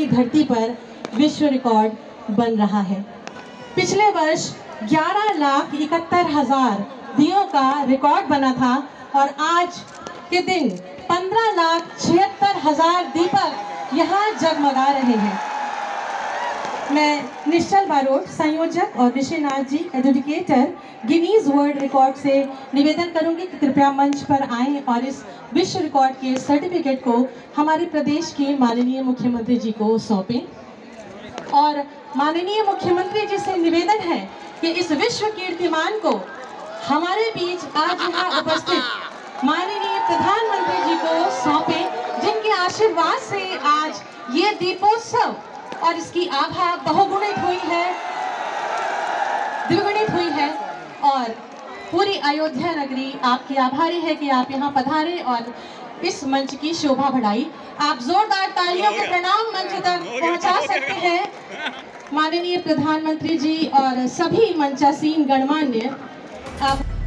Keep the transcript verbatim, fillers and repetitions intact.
की धरती पर विश्व रिकॉर्ड बन रहा है। पिछले वर्ष ग्यारह लाख इकहत्तर हजार दियों का रिकॉर्ड बना था और आज के दिन पंद्रह लाख छिहत्तर हजार दीपक यहाँ जगमगा रहे हैं। मैं निश्चल बारोट, संयोजक, और Rishinath ji, educator, Guinness world record से निवेदन करूंगी कि कृपया मंच पर आएं और इस विश्व रिकॉर्ड के सर्टिफिकेट को हमारे प्रदेश के माननीय मुख्यमंत्री जी को सौंपें। और माननीय मुख्यमंत्री जी से निवेदन है कि इस विश्व कीर्तिमान को हमारे बीच आज यहाँ उपस्थित माननीय प्रधानमंत्री जी को सौंपें, जिनके आशीर्वाद से आज ये दीपोत्सव और इसकी आभा बहुगुणित हुई है, द्विगुणित हुई है। और पूरी अयोध्या नगरी आपकी आभारी है कि आप यहाँ पधारे और इस मंच की शोभा बढ़ाई। आप जोरदार तालियों के प्रणाम मंच तक पहुँचा सकते हैं माननीय प्रधानमंत्री जी और सभी मंचासीन गणमान्य। आप